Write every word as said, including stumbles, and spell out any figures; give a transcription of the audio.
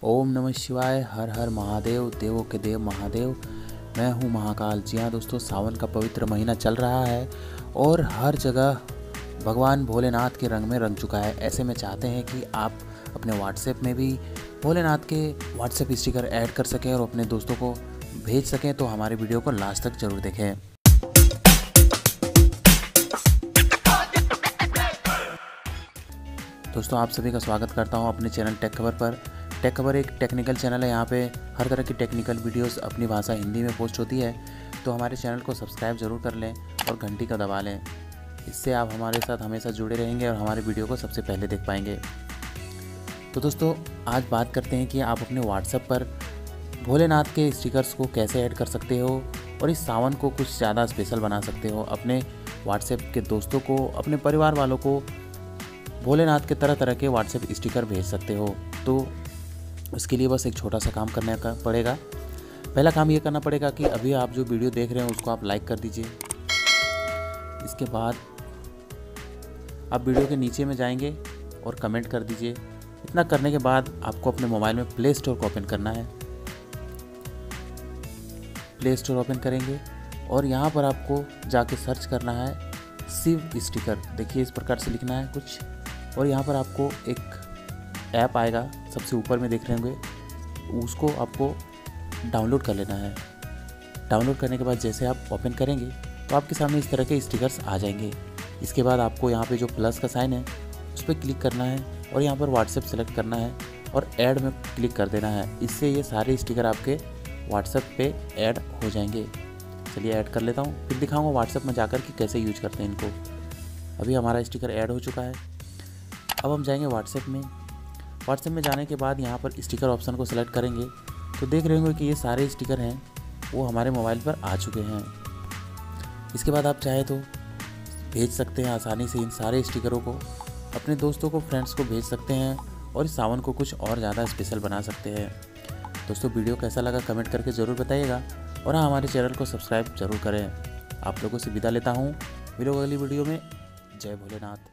ओम नमः शिवाय। हर हर महादेव, देवों के देव महादेव। मैं हूँ महाकाल। जी हाँ दोस्तों, सावन का पवित्र महीना चल रहा है और हर जगह भगवान भोलेनाथ के रंग में रंग चुका है। ऐसे में चाहते हैं कि आप अपने व्हाट्सएप में भी भोलेनाथ के व्हाट्सएप स्टिकर ऐड कर सकें और अपने दोस्तों को भेज सकें, तो हमारे वीडियो को लास्ट तक जरूर देखें। दोस्तों, आप सभी का स्वागत करता हूं अपने चैनल टेक खबर पर। टेक खबर एक टेक्निकल चैनल है। यहाँ पे हर तरह की टेक्निकल वीडियोस अपनी भाषा हिंदी में पोस्ट होती है, तो हमारे चैनल को सब्सक्राइब जरूर कर लें और घंटी का दबा लें। इससे आप हमारे साथ हमेशा जुड़े रहेंगे और हमारे वीडियो को सबसे पहले देख पाएंगे। तो दोस्तों, आज बात करते हैं कि आप अपने व्हाट्सएप पर भोलेनाथ के स्टिकर्स को कैसे ऐड कर सकते हो और इस सावन को कुछ ज़्यादा स्पेशल बना सकते हो। अपने व्हाट्सएप के दोस्तों को, अपने परिवार वालों को भोलेनाथ के तरह तरह के व्हाट्सएप स्टिकर भेज सकते हो। तो उसके लिए बस एक छोटा सा काम करने का पड़ेगा। पहला काम ये करना पड़ेगा कि अभी आप जो वीडियो देख रहे हैं उसको आप लाइक कर दीजिए। इसके बाद आप वीडियो के नीचे में जाएंगे और कमेंट कर दीजिए। इतना करने के बाद आपको अपने मोबाइल में प्ले स्टोर को ओपन करना है। प्ले स्टोर ओपन करेंगे और यहाँ पर आपको जाके सर्च करना है शिव स्टिकर। देखिए, इस प्रकार से लिखना है कुछ, और यहाँ पर आपको एक ऐप आएगा, सबसे ऊपर में देख रहे होंगे, उसको आपको डाउनलोड कर लेना है। डाउनलोड करने के बाद जैसे आप ओपन करेंगे तो आपके सामने इस तरह के स्टिकर्स आ जाएंगे। इसके बाद आपको यहाँ पे जो प्लस का साइन है उस पर क्लिक करना है और यहाँ पर व्हाट्सएप सेलेक्ट करना है और ऐड में क्लिक कर देना है। इससे ये सारे स्टिकर आपके व्हाट्सएप पे ऐड हो जाएंगे। चलिए ऐड कर लेता हूँ, फिर दिखाऊँगा व्हाट्सएप में जाकर कि कैसे यूज करते हैं इनको। अभी हमारा स्टिकर ऐड हो चुका है। अब हम जाएंगे व्हाट्सएप में। व्हाट्सएप में जाने के बाद यहाँ पर स्टिकर ऑप्शन को सेलेक्ट करेंगे तो देख रहे होंगे कि ये सारे स्टिकर हैं वो हमारे मोबाइल पर आ चुके हैं। इसके बाद आप चाहे तो भेज सकते हैं आसानी से इन सारे स्टिकरों को, अपने दोस्तों को, फ्रेंड्स को भेज सकते हैं और इस सावन को कुछ और ज़्यादा स्पेशल बना सकते हैं। दोस्तों, वीडियो कैसा लगा कमेंट करके ज़रूर बताइएगा और हाँ, हमारे चैनल को सब्सक्राइब जरूर करें। आप लोगों से विदा लेता हूँ। मिलोगे अगली वीडियो में। जय भोलेनाथ।